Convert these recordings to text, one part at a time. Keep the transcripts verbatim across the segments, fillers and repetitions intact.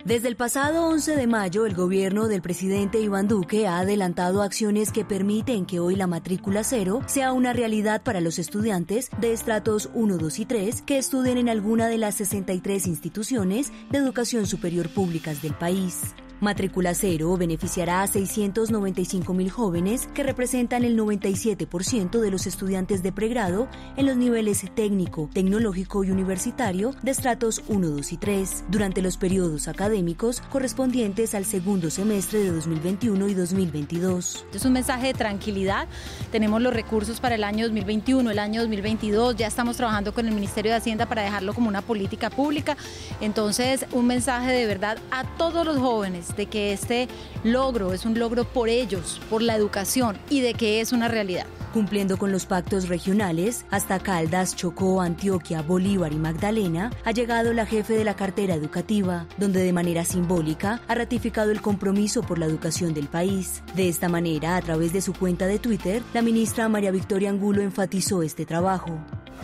Desde el pasado once de mayo, el gobierno del presidente Iván Duque ha adelantado acciones que permiten que hoy la matrícula cero sea una realidad para los estudiantes de estratos uno, dos y tres que estudien en alguna de las sesenta y tres instituciones de educación superior públicas del país. Matrícula Cero beneficiará a seiscientos noventa y cinco mil jóvenes que representan el noventa y siete por ciento de los estudiantes de pregrado en los niveles técnico, tecnológico y universitario de estratos uno, dos y tres, durante los periodos académicos correspondientes al segundo semestre de dos mil veintiuno y dos mil veintidós. Es un mensaje de tranquilidad. Tenemos los recursos para el año dos mil veintiuno, el año dos mil veintidós. Ya estamos trabajando con el Ministerio de Hacienda para dejarlo como una política pública. Entonces, un mensaje de verdad a todos los jóvenes de que este logro es un logro por ellos, por la educación y de que es una realidad. Cumpliendo con los pactos regionales, hasta Caldas, Chocó, Antioquia, Bolívar y Magdalena ha llegado la jefe de la cartera educativa, donde de manera simbólica ha ratificado el compromiso por la educación del país. De esta manera, a través de su cuenta de Twitter, la ministra María Victoria Angulo enfatizó este trabajo.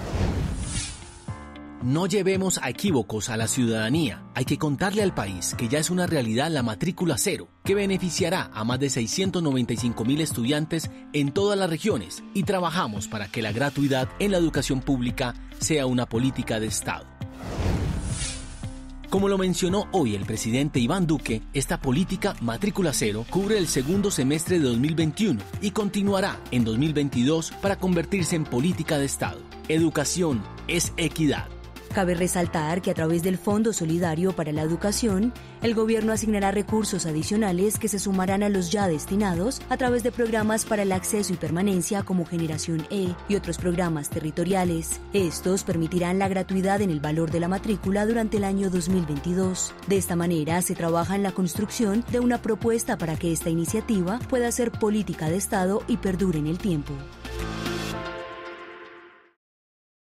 No llevemos a equívocos a la ciudadanía. Hay que contarle al país que ya es una realidad la matrícula cero, que beneficiará a más de seiscientos noventa y cinco mil estudiantes en todas las regiones, y trabajamos para que la gratuidad en la educación pública sea una política de Estado. Como lo mencionó hoy el presidente Iván Duque, esta política matrícula cero cubre el segundo semestre de dos mil veintiuno y continuará en dos mil veintidós para convertirse en política de Estado. Educación es equidad. Cabe resaltar que a través del Fondo Solidario para la Educación, el gobierno asignará recursos adicionales que se sumarán a los ya destinados a través de programas para el acceso y permanencia como Generación E y otros programas territoriales. Estos permitirán la gratuidad en el valor de la matrícula durante el año dos mil veintidós. De esta manera, se trabaja en la construcción de una propuesta para que esta iniciativa pueda ser política de Estado y perdure en el tiempo.